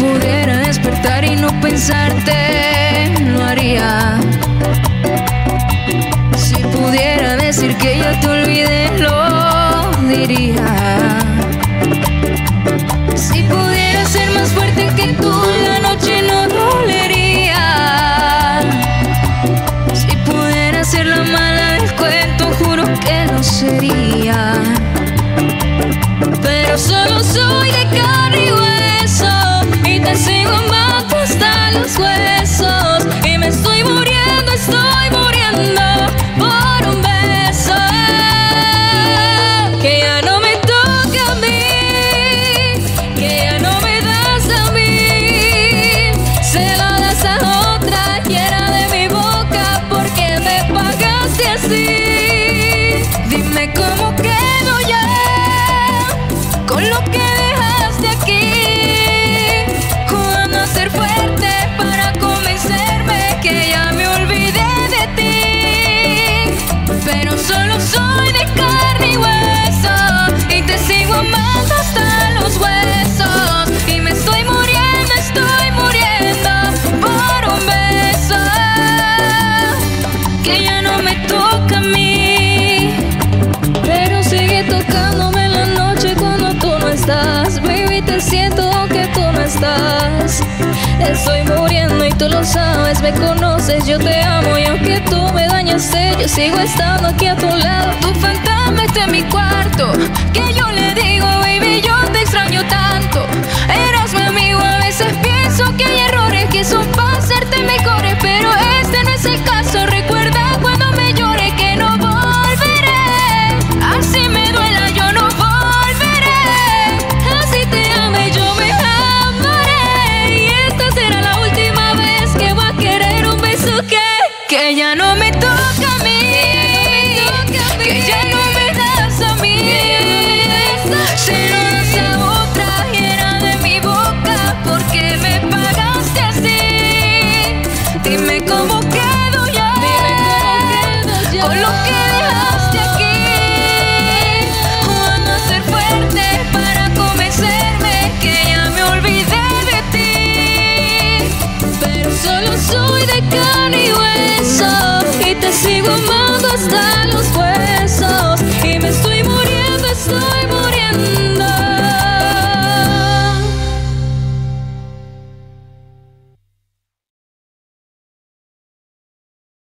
pudiera despertar y no pensarte, lo haría. Si pudiera decir que ya te olvidé, lo diría. Si pudiera ser más fuerte que tú, la noche no dolería. Si pudiera ser la mala del cuento, juro que lo sería. Pero solo soy de carne y hueso, y te sigo amando hasta los huesos. Y me estoy muriendo por un beso que ya no me toca a mí, que ya no me das a mí. Se lo das a otra, llena de mi boca, porque me pagaste así. Dime cómo quedo ya con lo que dejaste aquí, jugando a ser fuerte para convencerme que ya me olvidé de ti. Pero solo soy de carne y hueso, y te sigo amando hasta los huesos. Y me estoy muriendo por un beso que ya no me toca a mí. Pero sigue tocándome en la noche cuando tú no estás. Baby, te siento aunque tú no estás. Estoy muriendo y tú lo sabes, me conoces, yo te amo. Y aunque tú me dañaste, yo sigo estando aquí a tu lado. Tu fantasma está en mi cuarto, que yo le digo, baby, yo te extraño tanto. Eras mi amigo, a veces pienso que hay errores que son para hacerte mejores, pero este no es el caso. Recuerda cuando me lloré que no volveré. Así me duela, yo no volveré. Así te ame, yo me amaré. Y esta será la última vez que voy a querer un beso que ya no me toca a mí, que ya no me das a mí. Se lo das a otra, llena de mi boca, porque me pagaste así. Dime cómo quedo ya con lo que dejaste aquí, jugando a ser fuerte para convencerme que ya me olvidé de ti. Pero solo soy de carne y hueso, y te sigo amando hasta los huesos.